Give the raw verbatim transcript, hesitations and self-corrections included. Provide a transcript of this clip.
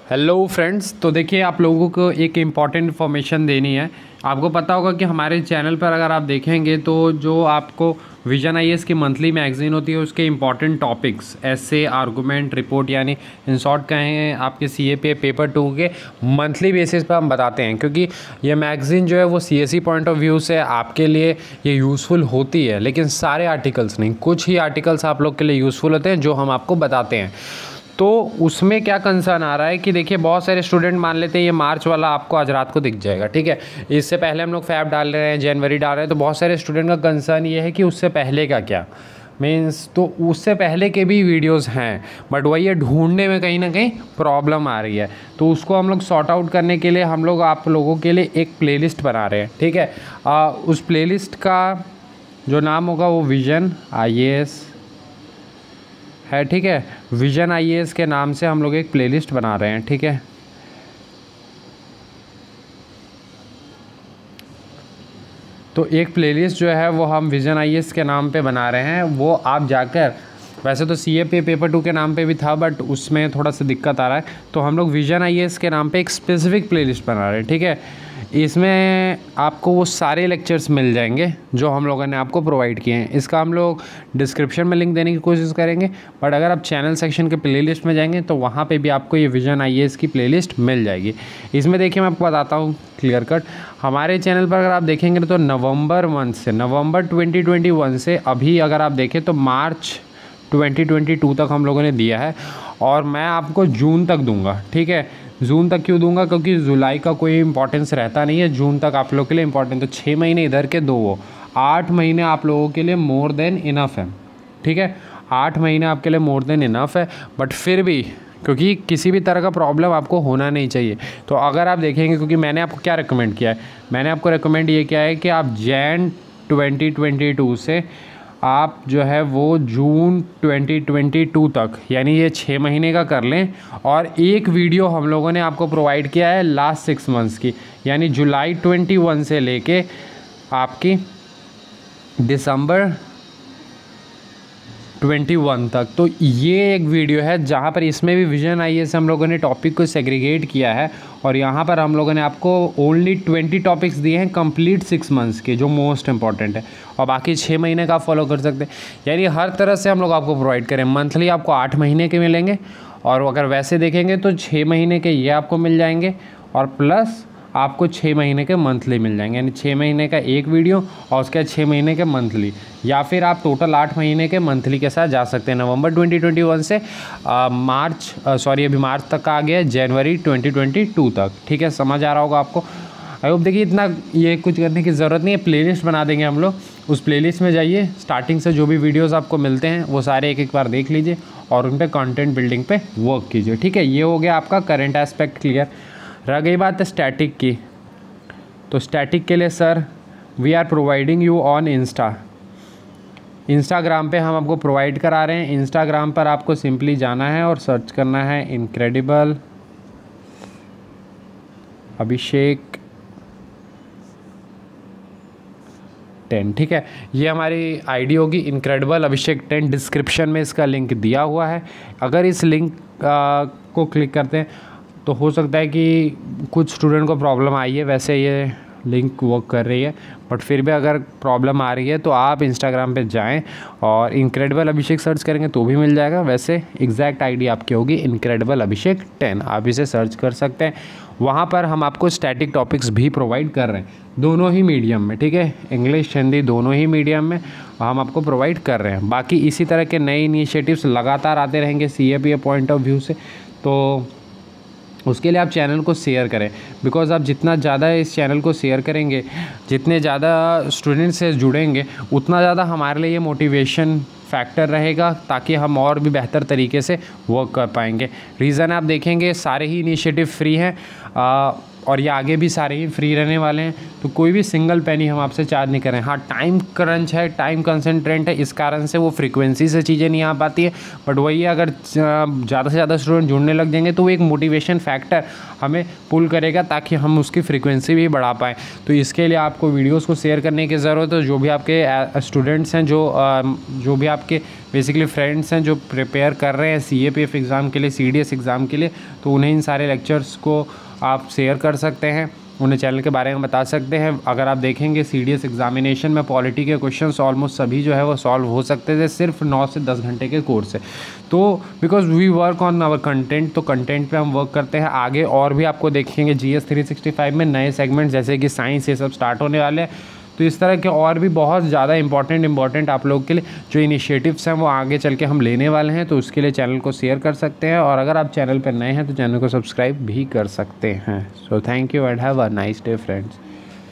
Hello friends, तो देखिए आप लोगों को एक इम्पॉर्टेंट इन्फॉर्मेशन देनी है। आपको पता होगा कि हमारे चैनल पर अगर आप देखेंगे तो जो आपको विजन आईएएस की मंथली मैगजीन होती है उसके इम्पॉर्टेंट टॉपिक्स ऐसे आर्गूमेंट रिपोर्ट यानी इन शॉर्ट कहें आपके सीए पे पेपर टू के मंथली बेसिस पर हम बताते हैं, क्योंकि ये मैगज़ीन जो है वो सीएसई पॉइंट ऑफ व्यू से आपके लिए ये यूज़फुल होती है, लेकिन सारे आर्टिकल्स नहीं, कुछ ही आर्टिकल्स आप लोग के लिए यूज़फुल होते हैं जो हम आपको बताते हैं। तो उसमें क्या कंसर्न आ रहा है कि देखिए बहुत सारे स्टूडेंट मान लेते हैं ये मार्च वाला आपको आज रात को दिख जाएगा, ठीक है। इससे पहले हम लोग फैब डाल रहे हैं, जनवरी डाल रहे हैं, तो बहुत सारे स्टूडेंट का कंसर्न ये है कि उससे पहले का क्या मीन्स, तो उससे पहले के भी वीडियोस हैं बट वही ये ढूंढने में कहीं ना कहीं प्रॉब्लम आ रही है। तो उसको हम लोग सॉर्ट आउट करने के लिए हम लोग आप लोगों के लिए एक प्लेलिस्ट बना रहे हैं, ठीक है। आ, उस प्लेलिस्ट का जो नाम होगा वो विजन आईएएस है, ठीक है। विजन आईएएस के नाम से हम लोग एक प्लेलिस्ट बना रहे हैं, ठीक है। तो एक प्लेलिस्ट जो है वो हम विजन आईएएस के नाम पे बना रहे हैं। वो आप जाकर, वैसे तो सीए पे पेपर टू के नाम पे भी था बट उसमें थोड़ा सा दिक्कत आ रहा है, तो हम लोग विजन आईएएस के नाम पे एक स्पेसिफिक प्लेलिस्ट बना रहे हैं, ठीक है। इसमें आपको वो सारे लेक्चर्स मिल जाएंगे जो हम लोगों ने आपको प्रोवाइड किए हैं। इसका हम लोग डिस्क्रिप्शन में लिंक देने की कोशिश करेंगे, बट अगर आप चैनल सेक्शन के प्लेलिस्ट में जाएंगे तो वहाँ पे भी आपको ये विजन आईएएस की प्लेलिस्ट मिल जाएगी। इसमें देखिए मैं आपको बताता हूँ क्लियर कट, हमारे चैनल पर अगर आप देखेंगे तो नवंबर मंथ से नवंबर ट्वेंटी ट्वेंटी वन से अभी अगर आप देखें तो मार्च ट्वेंटी ट्वेंटी टू तक हम लोगों ने दिया है, और मैं आपको जून तक दूंगा, ठीक है। जून तक क्यों दूंगा, क्योंकि जुलाई का कोई इंपॉर्टेंस रहता नहीं है, जून तक आप लोगों के लिए इंपॉर्टेंट। तो छः महीने इधर के दो, वो आठ महीने आप लोगों के लिए मोर देन इनफ है, ठीक है। आठ महीने आपके लिए मोर देन इनफ है, बट फिर भी क्योंकि किसी भी तरह का प्रॉब्लम आपको होना नहीं चाहिए। तो अगर आप देखेंगे, क्योंकि मैंने आपको क्या रिकमेंड किया है, मैंने आपको रिकमेंड ये किया है कि आप जैन ट्वेंटी ट्वेंटी टू से आप जो है वो जून ट्वेंटी ट्वेंटी टू तक यानी ये छः महीने का कर लें, और एक वीडियो हम लोगों ने आपको प्रोवाइड किया है लास्ट सिक्स मंथ्स की, यानी जुलाई ट्वेंटी वन से लेके आपकी दिसंबर ट्वेंटी वन तक। तो ये एक वीडियो है जहाँ पर इसमें भी विजन आईएएस हम लोगों ने टॉपिक को सेग्रीगेट किया है, और यहाँ पर हम लोगों ने आपको ओनली ट्वेंटी टॉपिक्स दिए हैं कंप्लीट सिक्स मंथ्स के, जो मोस्ट इंपॉर्टेंट है, और बाकी छः महीने का आप फॉलो कर सकते हैं। यानी हर तरह से हम लोग आपको प्रोवाइड करें। मंथली आपको आठ महीने के मिलेंगे, और अगर वैसे देखेंगे तो छः महीने के ये आपको मिल जाएंगे, और प्लस आपको छः महीने के मंथली मिल जाएंगे, यानी छः महीने का एक वीडियो और उसके बाद छः महीने के मंथली, या फिर आप टोटल आठ महीने के मंथली के साथ जा सकते हैं। नवंबर ट्वेंटी ट्वेंटी वन से आ, मार्च सॉरी अभी मार्च तक का आ गया है, जनवरी ट्वेंटी ट्वेंटी टू तक, ठीक है। समझ आ रहा होगा आपको। I hope. देखिए इतना ये कुछ करने की ज़रूरत नहीं है, प्लेलिस्ट बना देंगे हम लोग। उस प्लेलिस्ट में जाइए, स्टार्टिंग से जो भी वीडियोज़ आपको मिलते हैं वो सारे एक एक बार देख लीजिए और उन पर कॉन्टेंट बिल्डिंग पर वर्क कीजिए, ठीक है। ये हो गया आपका करेंट एस्पेक्ट क्लियर। रह गई बात है स्टैटिक की, तो स्टैटिक के लिए sir we are providing you on insta, Instagram पे हम आपको प्रोवाइड करा रहे हैं। इंस्टाग्राम पर आपको सिंपली जाना है और सर्च करना है इनक्रेडिबल अभिषेक टेन, ठीक है। ये हमारी आईडी होगी इनक्रेडिबल अभिषेक टेन, डिस्क्रिप्शन में इसका लिंक दिया हुआ है। अगर इस लिंक को क्लिक करते हैं तो हो सकता है कि कुछ स्टूडेंट को प्रॉब्लम आई है, वैसे ये लिंक वर्क कर रही है, बट फिर भी अगर प्रॉब्लम आ रही है तो आप इंस्टाग्राम पे जाएं और इनक्रेडिबल अभिषेक सर्च करेंगे तो भी मिल जाएगा। वैसे एग्जैक्ट आईडी आपकी होगी इनक्रेडिबल अभिषेक टेन, आप इसे सर्च कर सकते हैं। वहाँ पर हम आपको स्टैटिक टॉपिक्स भी प्रोवाइड कर रहे हैं, दोनों ही मीडियम में, ठीक है। इंग्लिश हिंदी दोनों ही मीडियम में हम आपको प्रोवाइड कर रहे हैं। बाकी इसी तरह के नए इनिशिएटिव्स लगातार आते रहेंगे C A P A point of view से, तो उसके लिए आप चैनल को शेयर करें, बिकॉज़ आप जितना ज़्यादा इस चैनल को शेयर करेंगे, जितने ज़्यादा स्टूडेंट से जुड़ेंगे, उतना ज़्यादा हमारे लिए ये मोटिवेशन फैक्टर रहेगा, ताकि हम और भी बेहतर तरीके से वर्क कर पाएंगे। रीज़न आप देखेंगे सारे ही इनिशिएटिव फ्री हैं, आ, और ये आगे भी सारे ही फ्री रहने वाले हैं, तो कोई भी सिंगल पेनी हम आपसे चार्ज नहीं करें। हाँ, टाइम क्रंच है, टाइम कंसंट्रेंट है, इस कारण से वो फ्रीक्वेंसी से चीज़ें नहीं आ पाती है, बट वही अगर ज़्यादा से ज़्यादा स्टूडेंट जुड़ने लग जाएंगे तो वो एक मोटिवेशन फैक्टर हमें पुल करेगा, ताकि हम उसकी फ्रीक्वेंसी भी बढ़ा पाएँ। तो इसके लिए आपको वीडियोज़ को शेयर करने की ज़रूरत है। जो भी आपके स्टूडेंट्स हैं, जो जो भी आप आपके बेसिकली फ्रेंड्स हैं जो प्रिपेयर कर रहे हैं C A P F exam के लिए, सी डी एस एग्ज़ाम के लिए, तो उन्हें इन सारे लेक्चर्स को आप शेयर कर सकते हैं, उन्हें चैनल के बारे में बता सकते हैं। अगर आप देखेंगे सी डी एस एग्जामिनेशन में पॉलिटी के क्वेश्चंस ऑलमोस्ट सभी जो है वो सॉल्व हो सकते थे सिर्फ नौ से दस घंटे के कोर्स से। तो because we work on our content, तो कंटेंट पे हम वर्क करते हैं। आगे और भी आपको देखेंगे G S three sixty five में नए सेगमेंट जैसे कि साइंस, ये सब स्टार्ट होने वाले हैं। तो इस तरह के और भी बहुत ज़्यादा इंपॉर्टेंट इंपॉर्टेंट आप लोग के लिए जो इनिशिएटिव्स हैं वो आगे चल के हम लेने वाले हैं, तो उसके लिए चैनल को शेयर कर सकते हैं। और अगर आप चैनल पर नए हैं तो चैनल को सब्सक्राइब भी कर सकते हैं। So thank you and have a nice day friends.